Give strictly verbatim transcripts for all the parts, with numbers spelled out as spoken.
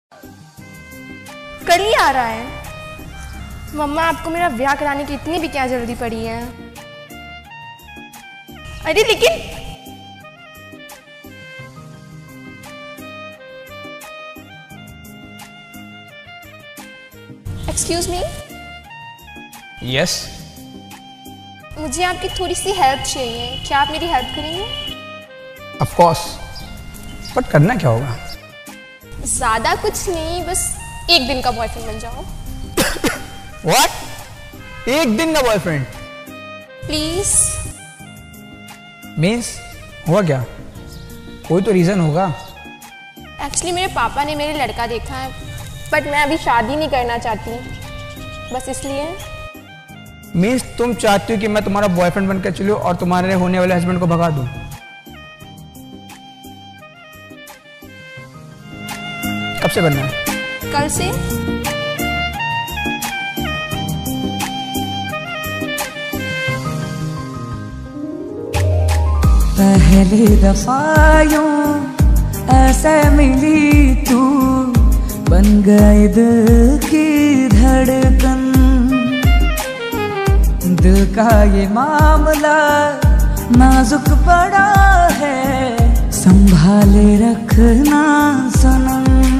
कल ही आ रहा है। मम्मा, आपको मेरा ब्याह कराने की इतनी भी क्या जल्दी पड़ी है? अरे लेकिन एक्सक्यूज मी। यस। मुझे आपकी थोड़ी सी हेल्प चाहिए, क्या आप मेरी हेल्प करेंगे? ऑफ कोर्स, बट करना क्या होगा? ज्यादा कुछ नहीं, बस एक दिन का बॉयफ्रेंड बन जाओ। व्हाट? एक दिन का बॉयफ्रेंड? प्लीज। मीन्स हुआ क्या? कोई तो रीजन होगा। एक्चुअली मेरे पापा ने मेरे लड़का देखा है, बट मैं अभी शादी नहीं करना चाहती, बस इसलिए। मीन्स तुम चाहती हो कि मैं तुम्हारा बॉयफ्रेंड बनकर चलूं और तुम्हारे होने वाले हस्बैंड को भगा दूं? कब से बनना है? कल से। पहली दफा यूं ऐसे मिली तू, बन गई दिल की धड़कन। दिल का ये मामला नाजुक पड़ा है, संभाले रखना सनम।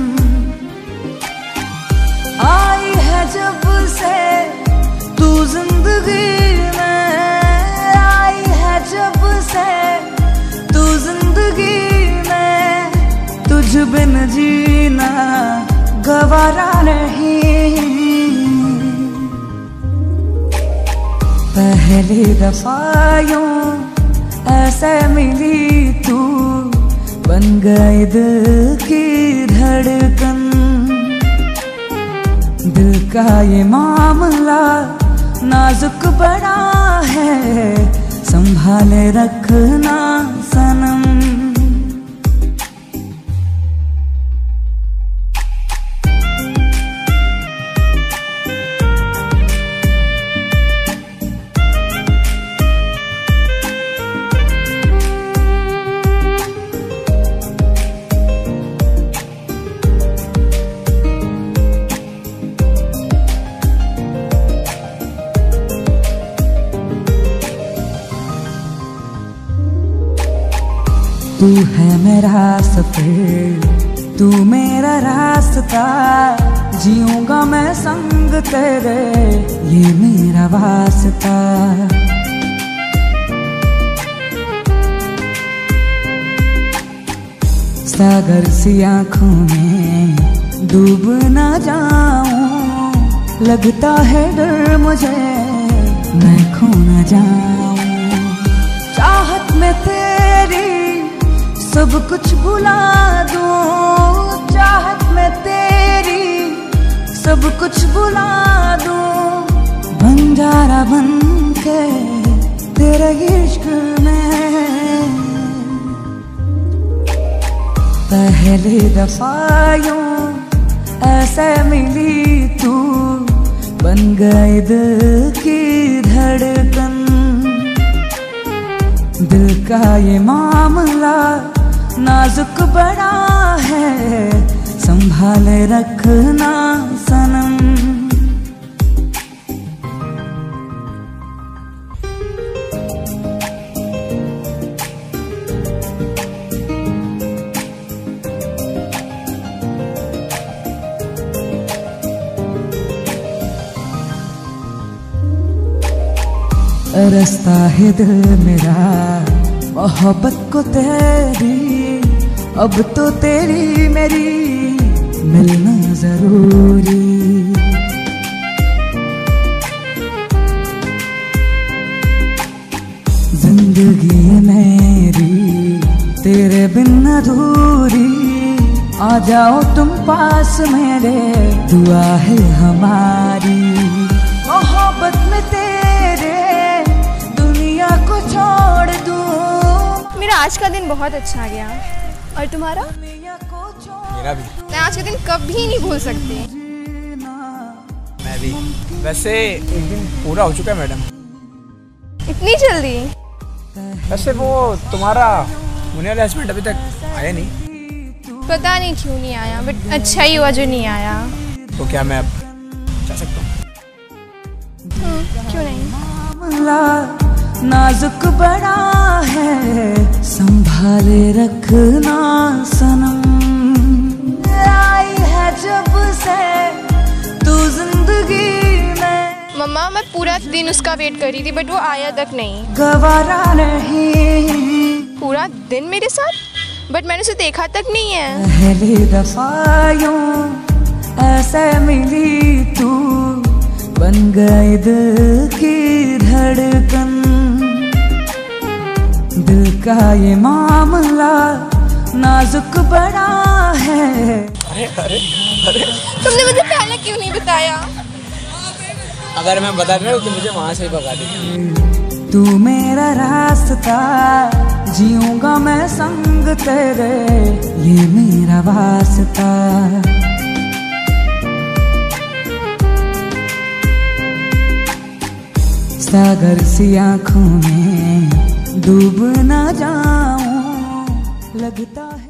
आई है जब से तू जिंदगी में, आई है जब से तू जिंदगी में, तुझ बिन जीना गवारा नहीं। पहली दफा यूं ऐसे मिली तू, बन गई दिल की धड़कन। दिल का ये मामला नाजुक बड़ा है, संभाले रखना सनम। तू है मेरा सफर, तू मेरा रास्ता, जीऊंगा मैं संग तेरे, ये मेरा वास्ता। सागर सी आंखों में डूब ना जाऊं, लगता है डर मुझे मैं खो ना जाऊं। चाहत में तेरी सब कुछ भुला दूं, चाहत में तेरी सब कुछ भुला दूं, बंजारा बन के तेरे इश्क में। पहली दफा यूं ऐसे मिली तू, बन गई दिल की धड़कन। दिल का ये मामला नाजुक बड़ा है, संभाले रखना सनम। रास्ता है दिल मेरा मोहब्बत को तेरी, अब तो तेरी मेरी मिलना जरूरी। जिंदगी मेरी तेरे बिन अधूरी, आ जाओ तुम पास मेरे, दुआ है हमारी। मोहब्बत में तेरे दुनिया को छोड़ दूं। मेरा आज का दिन बहुत अच्छा गया, और तुम्हारा? मेरा भी। मैं आज का दिन कभी नहीं भूल सकती। मैं भी। वैसे एक दिन पूरा हो चुका है मैडम। इतनी जल्दी? वैसे वो तुम्हारा होने वाला हस्बैंड अभी तक आया नहीं। पता नहीं क्यों नहीं आया, बट अच्छा ही हुआ जो नहीं आया। तो क्या मैं अब जा सकता हूँ? क्यों नहीं? नाजुक बड़ा है, संभाले रखना सनम। आई है जब से तू जिंदगी में। मम्मा मैं पूरा दिन उसका वेट कर रही थी बट वो आया तक नहीं। गवारा नहीं। पूरा दिन मेरे साथ बट मैंने उसे देखा तक नहीं है। पहली दफा यूं ऐसे मिली तू, बन गई दिल की धड़कन। दिल का ये मामला नाजुक बड़ा है। अरे अरे अरे तुमने मुझे पहले क्यों नहीं बताया? अगर मैं बता दूं तो मुझे वहां से ही भगा देगी। तू मेरा रास्ता, जीऊंगा मैं संग तेरे, ये मेरा वास्ता। सागर सी आँखों में डूब ना जाऊं, लगता है